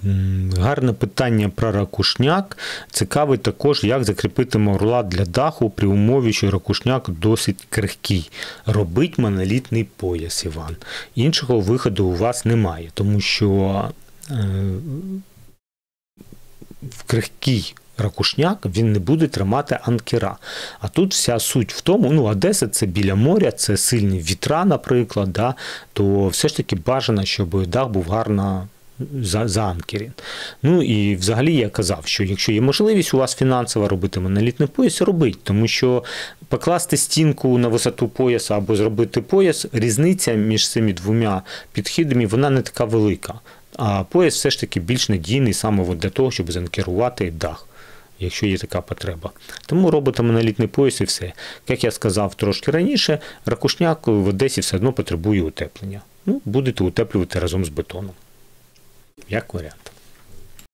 Гарне питання про ракушняк. Цікавить також, як закріпити мурлат для даху при умові, що ракушняк досить крихкий. Робить монолітний пояс, Іван. Іншого виходу у вас немає, тому що в крихкий ракушняк він не буде тримати анкера. А тут вся суть в тому, Одеса – це біля моря, це сильні вітра, наприклад, да, то все ж таки бажано, щоб дах був гарно заанкерен. І взагалі я казав, що якщо є можливість у вас фінансово робити монолітний пояс, робіть, тому що покласти стінку на висоту пояса або зробити пояс, різниця між цими двома підхідами, вона не така велика. А пояс все ж таки більш надійний саме для того, щоб заанкерувати дах, якщо є така потреба. Тому робите монолітний пояс і все. Як я сказав трошки раніше, ракушняк в Одесі все одно потребує утеплення. Будете утеплювати разом з бетоном. Як варіант.